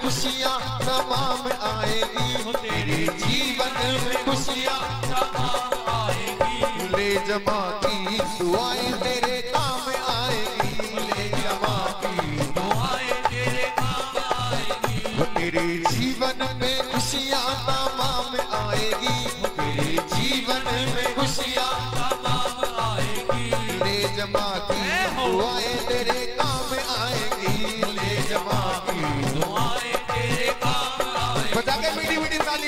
खुशियाँ तमाम आएगी, तेरे जीवन में खुशियाँ तमाम आएगी। ले जमा की दुआएं तेरे काम आएगी, ले जमा की दुआएं तेरे काम आएगी। तेरे जीवन में खुशियाँ तमाम आएगी, तेरे जीवन में खुशियाँ तमाम आएगी। ले जमा की दुआएं तेरे काम आएगी, ले जमा की दुआएं तेरे काम आएगी। बता के मीठी मीठी ताली।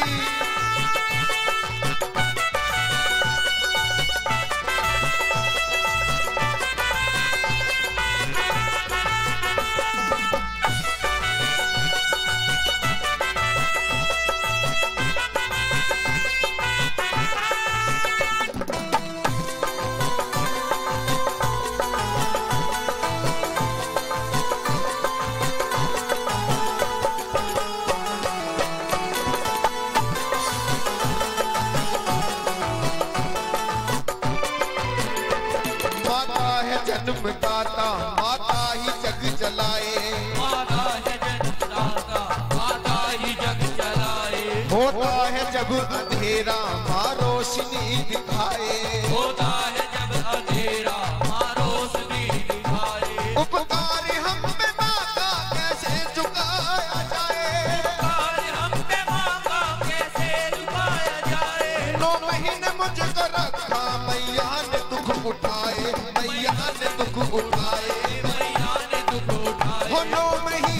जन्मदाता माता ही जग जलाए, माता है जन्मदाता माता ही जग जलाए। होता है जब अंधेरा माँ रोशनी दिखाए, होता है जब अंधेरा माँ रोशनी दिखाए। उपकार हम पे माँ का कैसे चुकाया जाए, उपकार हम पे माँ का कैसे चुकाया जाए। 9 महीने मुझको रखा मैया ने दुख उठाए, मैया ने दुख उठाए, मैया ने दुख उठाए। हो 9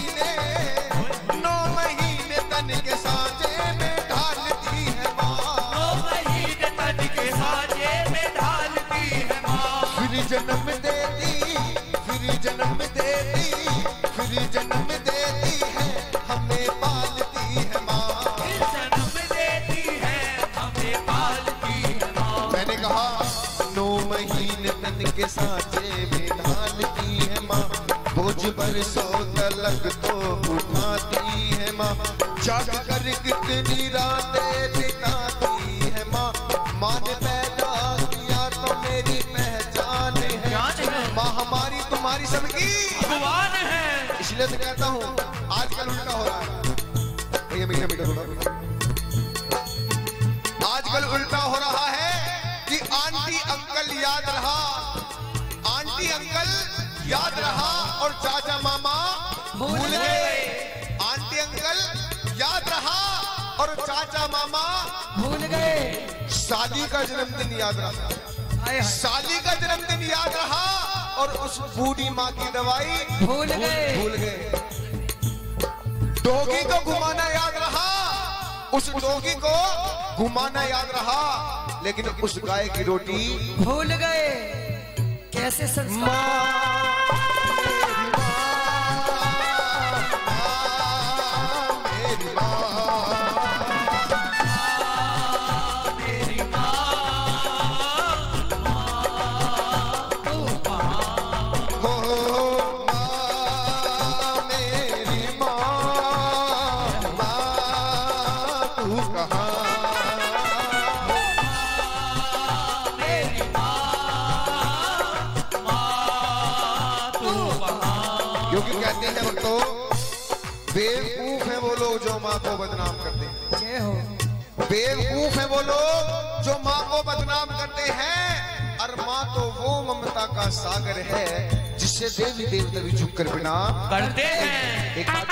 महीने तन के साँचे में ढालती है माँ, 9 महीने तन के साँचे में ढालती है माँ। फिर जन्म देती, फिर जन्म देती, फिर जन्म देती है, हमें पालती है माँ, फिर जन्म देती है, हमें पालती है माँ। मैंने कहा 9 महीने तन के साँचे में ढालती है माँ, बोझ बरसों तलक तो उठाती है माँ। जाग कर कितनी रातें बिताती है माँ, माँ ने पैदा किया तो मेरी पहचान है। माँ हमारी तुम्हारी सबकी भगवान है। इसलिए तो कहता हूँ आजकल उल्टा हो रहा है भैया, मीठा मीठा थोड़ा। आजकल उल्टा हो रहा है कि आंटी अंकल याद रहा, आंटी अंकल याद रहा और चाचा मामा भूल गए। आंटी अंकल याद रहा और चाचा मामा भूल गए। शादी का जन्मदिन याद रहा, शादी का जन्मदिन याद रहा और उस बूढ़ी माँ की दवाई भूल गए। डोगी को घुमाना याद रहा, उस डोगी को घुमाना याद रहा, लेकिन उस गाय की रोटी भूल गए। कैसे संस्कार। क्योंकि कहते हैं तो बेवकूफ है वो लोग जो माँ को बदनाम करते हैं। जय हो। बेवकूफ है वो लोग जो माँ को बदनाम करते हैं, और माँ तो वो ममता का सागर है जिससे देवी देवता भी झुककर प्रणाम करते हैं। एक बात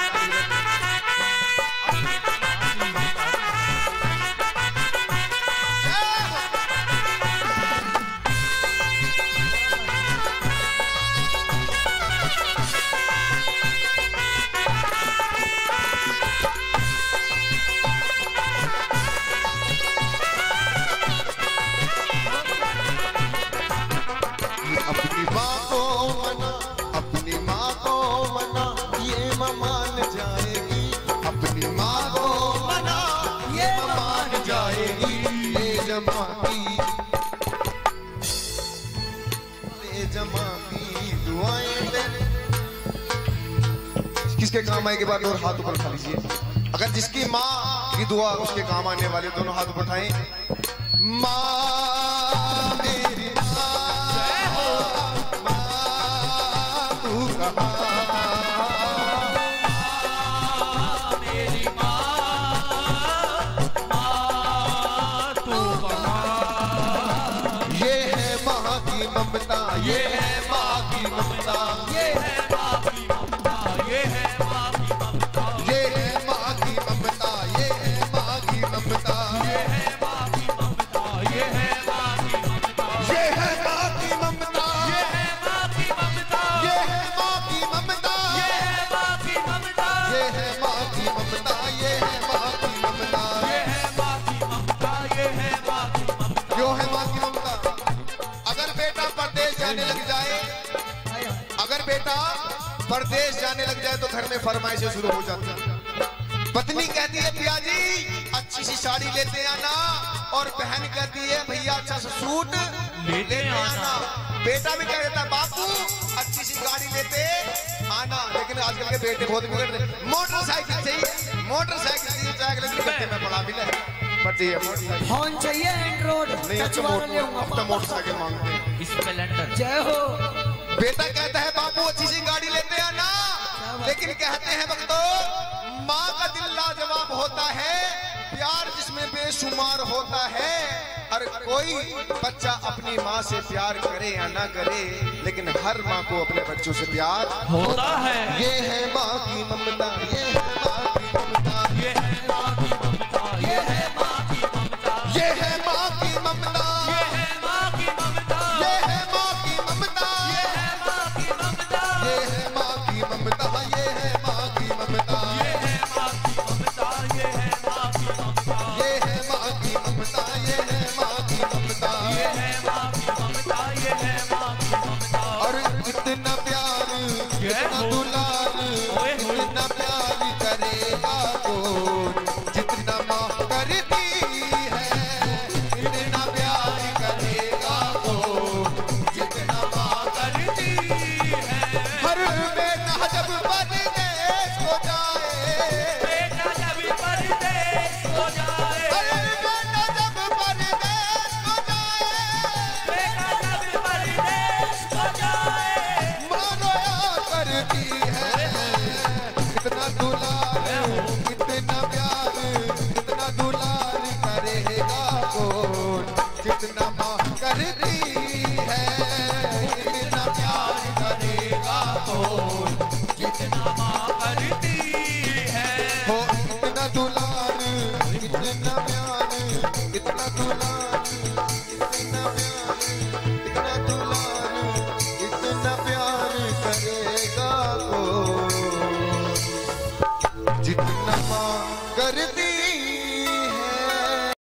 किसके काम आए के बाद और हाथ ऊपर उठा लीजिए। अगर जिसकी माँ की दुआ उसके काम आने वाले दोनों हाथ ऊपर उठाएं। माँ मेरी माँ तू कहाँ बेटा परदेश जाने लग जाए तो घर में फरमाइशें शुरू हो जाती है। पत्नी कहती है पिया जी अच्छी सी साड़ी लेते आना, और बहन कहती है भैया अच्छा सा सूट लेते आना। बेटा भी कह देता है बापू अच्छी सी गाड़ी लेते आना। लेकिन आजकल के बेटे बहुत बिगड़ रहे, मोटरसाइकिल चाहिए, मोटरसाइकिल चाहिए, चाहे गड्ढे में पड़ा मिले पर चाहिए मोटरसाइकिल। फोन चाहिए एंड्रॉइड नहीं, अब तो मोटरसाइकिल मांगते हैं स्प्लेंडर। जय हो। बेटा कहता है बापू अच्छी सी गाड़ी लेते आना, लेकिन कहते हैं भक्तों माँ का दिल लाजवाब होता है, प्यार जिसमें बेशुमार होता है। अरे कोई बच्चा अपनी माँ से प्यार करे या ना करे, लेकिन हर माँ को अपने बच्चों से प्यार होता है। ये है माँ की ममता, ये है माँ की ममता, ये है माँ की ममता, ये है माँ की ममता, ये है माँ की ममता, ये है माँ की ममता, ये है माँ की ममता, ये है माँ की ममता, ये है माँ की ममता, ये है माँ की ममता, ये है माँ की ममता, ये है माँ की ममता, ये है माँ की ममता, ये है माँ की ममता, ये है माँ की ममता, ये है माँ की ममता। और इतना प्यार इतना दुलार इतना प्यार करेगा कौन जितना माँ करती है, इतना प्यार करेगा कौन जितना माँ करती है। हर बेटा जब परदेश हो जाए, बेटा जब परदेश हो जाए, हर बेटा जब परदेश हो जाए, बेटा जब परदेश हो जाए, माँ रोया करती है। इतना दुलार इतना प्यार इतना दुलार करेगा कौन जितना माँ करती है, इतना प्यार करेगा कौन जितना माँ करती है। हो। इतना दुलार इतना प्यार इतना दुलार इतना प्यार इतना दुलार इतना प्यार करेगा कौन जितना माँ करती